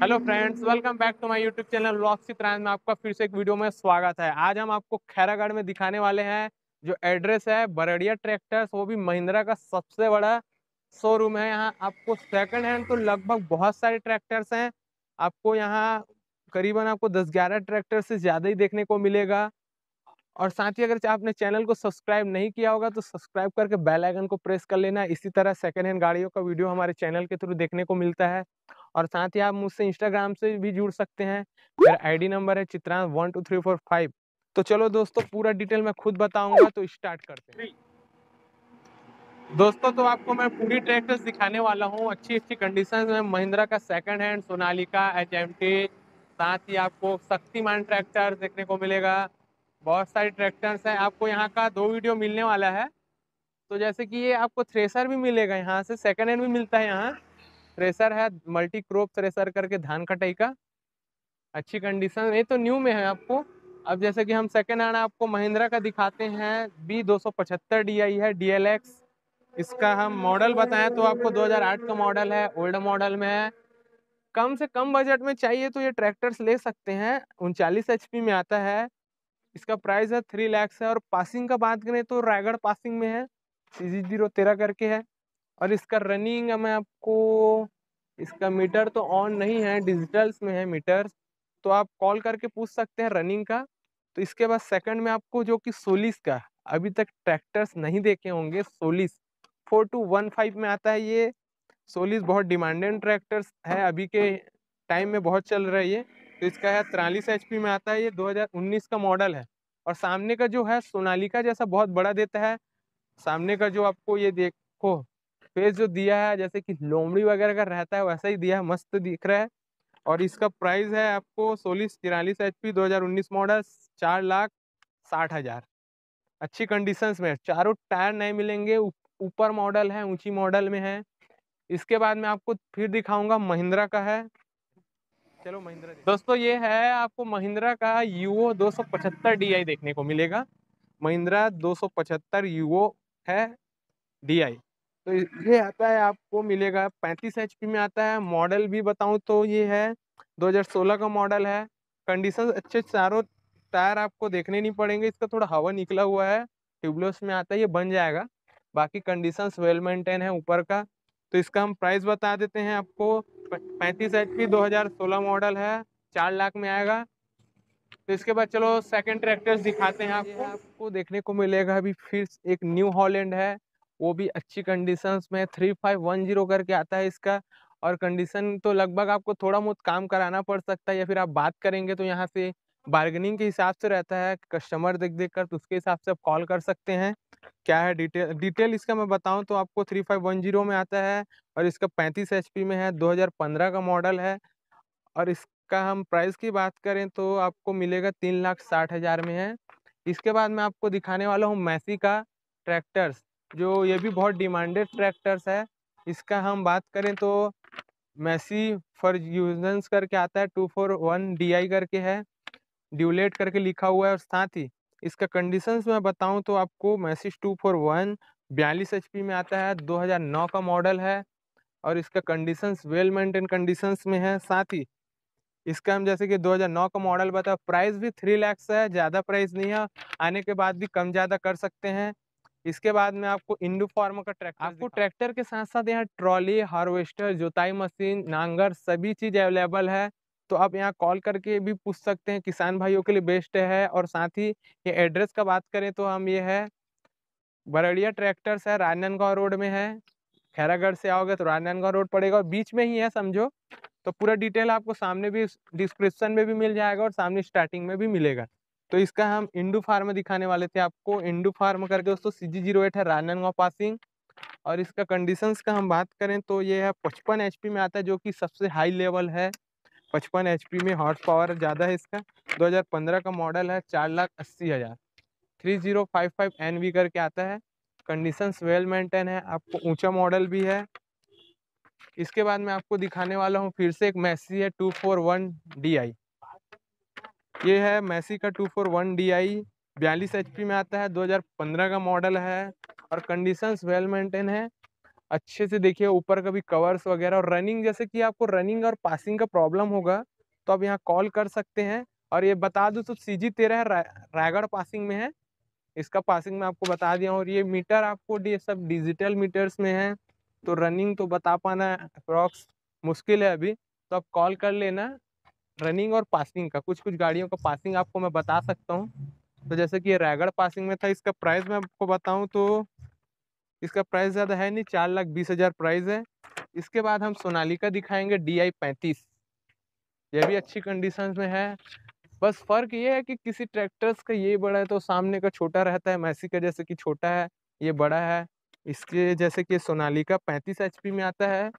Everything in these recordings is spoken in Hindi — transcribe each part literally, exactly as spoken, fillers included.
Hello friends, welcome back to my YouTube channel vlogs Chitransh में आपका फिर से एक वीडियो में स्वागत है। आज हम आपको खैरागढ़ में दिखाने वाले हैं। जो एड्रेस है बरड़िया ट्रैक्टर्स, वो भी महिंद्रा का सबसे बड़ा शोरूम है। यहाँ आपको सेकंड हैंड तो लगभग बहुत सारे ट्रैक्टर्स हैं। आपको यहाँ करीबन आपको दस ग्यारह ट्रैक्टर से ज़्यादा ही देखने को मिलेगा। और साथ ही अगर आपने चैनल को सब्सक्राइब नहीं किया होगा तो सब्सक्राइब करके बेल आइकन को प्रेस कर लेना। इसी तरह सेकंड हैंड गाड़ियों का वीडियो हमारे चैनल के थ्रू देखने को मिलता है। और साथ ही आप मुझसे इंस्टाग्राम से भी जुड़ सकते हैं। मेरा आईडी नंबर है Chitransh one two three four five. तो चलो दोस्तों, पूरा डिटेल मैं खुद बताऊंगा, तो स्टार्ट करते हैं। दोस्तों, तो आपको मैं पूरी ट्रैक्टर्स दिखाने वाला हूँ अच्छी अच्छी कंडीशन में। महिंद्रा का second hand, Sonalika, H M T, साथ ही आपको शक्तिमान ट्रैक्टर देखने को मिलेगा। बहुत सारे ट्रैक्टर्स हैं। आपको यहाँ का दो वीडियो मिलने वाला है। तो जैसे कि ये आपको थ्रेसर भी मिलेगा, यहाँ से सेकंड हैंड भी मिलता है। यहाँ थ्रेसर है मल्टी क्रॉप थ्रेसर करके, धान कटाई का, अच्छी कंडीशन। ये तो न्यू में है आपको। अब जैसे कि हम सेकंड हैंड आपको महिंद्रा का दिखाते हैं। बी दो सौ पचहत्तर डी आई है, डी एल एक्स। इसका हम मॉडल बताएं तो आपको दो हज़ार आठ का मॉडल है, ओल्ड मॉडल में है। कम से कम बजट में चाहिए तो ये ट्रैक्टर्स ले सकते हैं। उनचालीस एचपी में आता है। इसका प्राइस है थ्री लैक्स है। और पासिंग का बात करें तो रायगढ़ पासिंग में है, सी जी जीरो तेरह करके है। और इसका रनिंग मैं आपको, इसका मीटर तो ऑन नहीं है, डिजिटल्स में है मीटर, तो आप कॉल करके पूछ सकते हैं रनिंग का। तो इसके बाद सेकंड में आपको जो कि सोलिस का, अभी तक ट्रैक्टर्स नहीं देखे होंगे, Solis four two one five में आता है। ये सोलिस बहुत डिमांडेड ट्रैक्टर्स है, अभी के टाइम में बहुत चल रही है। तो इसका है तिरालीस एचपी में आता है। ये दो हज़ार उन्नीस का मॉडल है। और सामने का जो है सोनालिका जैसा बहुत बड़ा देता है। सामने का जो आपको ये देखो फेस जो दिया है, जैसे कि लोमड़ी वगैरह का रहता है वैसा ही दिया है, मस्त दिख रहा है। और इसका प्राइस है आपको सोलिस तिरालीस एचपी दो हज़ार उन्नीस मॉडल, चार लाख साठ हजार। अच्छी कंडीशंस में, चारों टायर नए मिलेंगे। ऊपर मॉडल है, ऊंची मॉडल में है। इसके बाद मैं आपको फिर दिखाऊंगा महिंद्रा का है। चलो महिंद्रा दोस्तों, ये है आपको महिंद्रा का यूओ दो सौ पचहत्तर डी आई देखने को मिलेगा। महिंद्रा दो सौ पचहत्तर यूओ है डी आई। तो ये आता है, आपको मिलेगा पैंतीस एचपी में आता है। मॉडल भी बताऊं तो ये है दो हज़ार सोलह का मॉडल है। कंडीशन अच्छे, चारों टायर आपको देखने नहीं पड़ेंगे। इसका थोड़ा हवा निकला हुआ है, ट्यूबलेस में आता है, ये बन जाएगा। बाकी कंडीशंस वेल मेंटेन है ऊपर का। तो इसका हम प्राइस बता देते हैं आपको। पैंतीस एच पी दो हज़ार सोलह मॉडल है, चार लाख में आएगा। तो इसके बाद चलो सेकंड ट्रैक्टर्स दिखाते हैं आपको। आपको देखने को मिलेगा अभी फिर एक न्यू हॉलैंड है, वो भी अच्छी कंडीशंस में, थ्री फाइव वन जीरो करके आता है इसका। और कंडीशन तो लगभग आपको थोड़ा बहुत काम कराना पड़ सकता है, या फिर आप बात करेंगे तो यहाँ से बार्गेनिंग के हिसाब से रहता है। कस्टमर देख देख कर तो उसके हिसाब से आप कॉल कर सकते हैं। क्या है डिटेल डिटेल इसका मैं बताऊं तो आपको थ्री फाइव वन जीरो में आता है। और इसका पैंतीस एच पी में है, दो हज़ार पंद्रह का मॉडल है। और इसका हम प्राइस की बात करें तो आपको मिलेगा तीन लाख साठ हज़ार में है। इसके बाद मैं आपको दिखाने वाला हूँ मैसी का ट्रैक्टर्स, जो ये भी बहुत डिमांडेड ट्रैक्टर्स है। इसका हम बात करें तो मैसी फर्ग्यूजन्स करके आता है, two four one D I करके है, ड्यूलेट करके लिखा हुआ है। और साथ ही इसका कंडीशंस मैं बताऊं तो आपको मैसिस टू फोर वन बयालीस एच पी में आता है, दो हज़ार नौ का मॉडल है। और इसका कंडीशंस वेल मेंटेन कंडीशंस में है। साथ ही इसका हम जैसे कि दो हज़ार नौ का मॉडल बता, प्राइस भी थ्री लैक्स है, ज़्यादा प्राइस नहीं है। आने के बाद भी कम ज़्यादा कर सकते हैं। इसके बाद में आपको इंडू फार्मा का ट्रैक्टर, आपको ट्रैक्टर के साथ साथ यहाँ ट्रॉली, हार्वेस्टर, जुताई मशीन, नांगर, सभी चीज़ अवेलेबल है। तो आप यहाँ कॉल करके भी पूछ सकते हैं, किसान भाइयों के लिए बेस्ट है। और साथ ही ये एड्रेस का बात करें तो हम ये है बरड़िया ट्रैक्टर्स है, राजनांदगांव रोड में है। खैरागढ़ से आओगे तो राजनांदगांव रोड पड़ेगा, और बीच में ही है समझो। तो पूरा डिटेल आपको सामने भी डिस्क्रिप्शन में भी मिल जाएगा और सामने स्टार्टिंग में भी मिलेगा। तो इसका हम इंडू फार्म दिखाने वाले थे आपको। इंडू फार्म करके दोस्तों सी जी जीरो एट है, राजनांदगांव पासिंग। और इसका कंडीशंस का हम बात करें तो ये है पचपन एचपी में आता है, जो कि सबसे हाई लेवल है। पचपन एचपी में हॉर्स पावर ज़्यादा है इसका। दो हज़ार पंद्रह का मॉडल है, चार लाख अस्सी हज़ार। Three zero five five N V करके आता है। कंडीशंस वेल मेंटेन है, आपको ऊंचा मॉडल भी है। इसके बाद मैं आपको दिखाने वाला हूँ फिर से एक मैसी है two four one D I. ये है मैसी का two four one D I, बयालीस एच पी में आता है, दो हज़ार पंद्रह का मॉडल है। और कंडीशंस वेल मेंटेन है। अच्छे से देखिए ऊपर का भी कवर्स वगैरह। और रनिंग, जैसे कि आपको रनिंग और पासिंग का प्रॉब्लम होगा तो आप यहाँ कॉल कर सकते हैं। और ये बता दूं तो सी जी तेरह रा, रायगढ़ पासिंग में है, इसका पासिंग मैं आपको बता दिया हूँ। और ये मीटर आपको ये सब डिजिटल मीटर्स में है, तो रनिंग तो बता पाना अप्रॉक्स मुश्किल है अभी, तो आप कॉल कर लेना। रनिंग और पासिंग का, कुछ कुछ गाड़ियों का पासिंग आपको मैं बता सकता हूँ। तो जैसे कि ये रायगढ़ पासिंग में था, इसका प्राइस मैं आपको बताऊँ तो इसका प्राइस ज़्यादा है नहीं, चार लाख बीस हज़ार प्राइस है। इसके बाद हम सोनालिका दिखाएंगे डी आई पैंतीस, ये भी अच्छी कंडीशन में है। बस फर्क ये है कि किसी ट्रैक्टर्स का ये बड़ा है तो सामने का छोटा रहता है, मैसी का जैसे कि छोटा है ये बड़ा है। इसके जैसे कि सोनालिका पैंतीस एचपी में आता है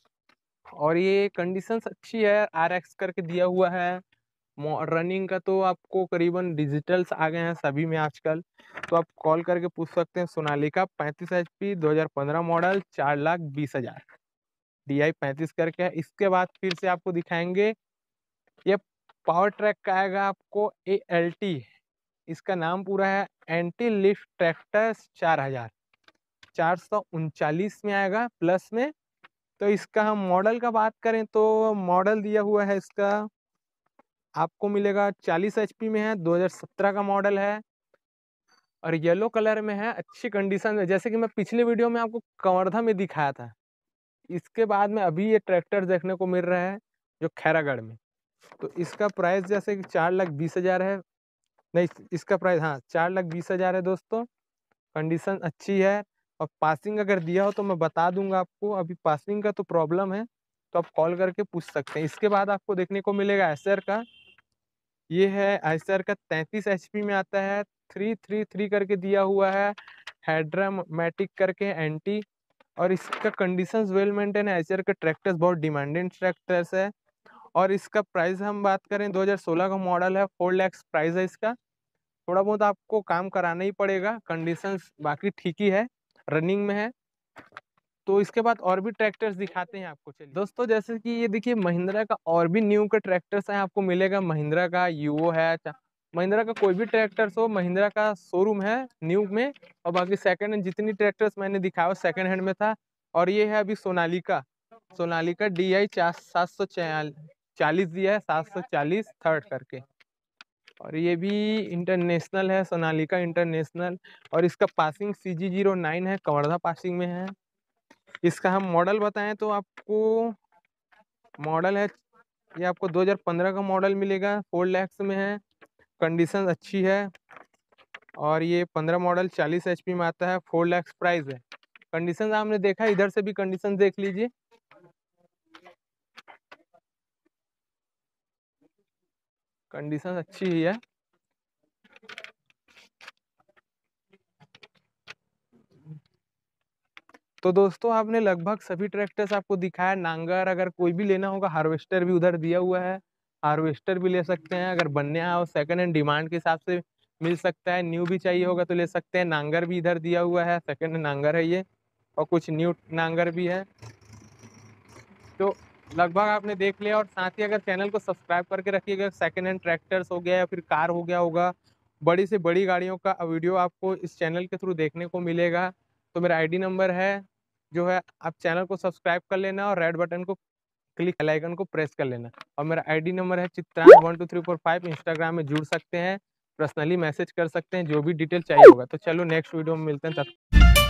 और ये कंडीशंस अच्छी है, आर एक्स करके दिया हुआ है। रनिंग का तो आपको करीबन डिजिटल्स आ गए हैं सभी में आजकल, तो आप कॉल करके पूछ सकते हैं। सोनालिका पैंतीस एचपी दो हज़ार पंद्रह मॉडल, चार लाख बीस हजार डी आई पैंतीस करके है। इसके बाद फिर से आपको दिखाएंगे, ये पावर ट्रैक का आएगा आपको ए एल टी, इसका नाम पूरा है एंटी लिफ्ट ट्रैक्टर चार हजार, चार सौ उनचालीस में आएगा प्लस में। तो इसका हम मॉडल का बात करें तो मॉडल दिया हुआ है इसका आपको मिलेगा चालीस एचपी में है, दो हज़ार सत्रह का मॉडल है और येलो कलर में है, अच्छी कंडीशन में। जैसे कि मैं पिछले वीडियो में आपको कवर्धा में दिखाया था, इसके बाद में अभी ये ट्रैक्टर देखने को मिल रहा है जो खैरागढ़ में। तो इसका प्राइस जैसे कि चार लाख बीस हजार है, नहीं इसका प्राइस हाँ चार लाख बीस हजार है दोस्तों। कंडीशन अच्छी है और पासिंग अगर दिया हो तो मैं बता दूंगा आपको, अभी पासिंग का तो प्रॉब्लम है, तो आप कॉल करके पूछ सकते हैं। इसके बाद आपको देखने को मिलेगा एसर का, ये है एसर का तैंतीस एचपी में आता है, थ्री थ्री थ्री करके दिया हुआ है, हैड्रामेटिक करके एंटी। और इसका कंडीशंस वेल मेंटेन है, एसर का ट्रैक्टर्स बहुत डिमांडेड ट्रैक्टर्स है। और इसका प्राइस हम बात करें दो हज़ार सोलह का मॉडल है, फोर लैक्स प्राइस है इसका। थोड़ा बहुत आपको काम कराना ही पड़ेगा, कंडीशंस बाकी ठीक ही है, रनिंग में है। तो इसके बाद और भी ट्रैक्टर्स दिखाते हैं आपको। चलिए दोस्तों, जैसे कि ये देखिए महिंद्रा का और भी न्यू का ट्रैक्टर्स है, आपको मिलेगा महिंद्रा का यूओ है, महिंद्रा का कोई भी ट्रैक्टर्स हो, महिंद्रा का शोरूम है न्यू में। और बाकी सेकंड हैंड जितनी ट्रैक्टर्स मैंने दिखाया वो सेकंड हैंड में था। और ये है अभी सोनालिका, सोनालिका डी आई सात सौ चालीस दिया है, सात सौ चालीस थर्ड करके। और ये भी इंटरनेशनल है, सोनालिका इंटरनेशनल। और इसका passing C G zero nine है, कवर्धा पासिंग में है। इसका हम मॉडल बताएं तो आपको मॉडल है, ये आपको दो हज़ार पंद्रह का मॉडल मिलेगा, फोर लैक्स में है, कंडीशन अच्छी है। और ये पंद्रह मॉडल चालीस एचपी में आता है, फोर लैक्स प्राइस है। कंडीशन आपने देखा, इधर से भी कंडीशन देख लीजिए, कंडीशन अच्छी ही है। तो दोस्तों आपने लगभग सभी ट्रैक्टर्स आपको दिखाया। नांगर अगर कोई भी लेना होगा, हार्वेस्टर भी उधर दिया हुआ है, हार्वेस्टर भी ले सकते हैं। अगर बनने आओ सेकंड हैंड डिमांड के हिसाब से मिल सकता है, न्यू भी चाहिए होगा तो ले सकते हैं। नांगर भी इधर दिया हुआ है, सेकंड हैंड नांगर है ये, और कुछ न्यू नांगर भी है। तो लगभग आपने देख लिया। और साथ ही अगर चैनल को सब्सक्राइब करके रखिएगा, सेकंड हैंड ट्रैक्टर्स हो गया या फिर कार हो गया होगा, बड़ी से बड़ी गाड़ियों का वीडियो आपको इस चैनल के थ्रू देखने को मिलेगा। तो मेरा आईडी नंबर है जो है, आप चैनल को सब्सक्राइब कर लेना और रेड बटन को क्लिक, बेल आइकन को प्रेस कर लेना। और मेरा आईडी नंबर है Chitransh one two three four five, Instagram में जुड़ सकते हैं, पर्सनली मैसेज कर सकते हैं जो भी डिटेल चाहिए होगा। तो चलो नेक्स्ट वीडियो में मिलते हैं, तब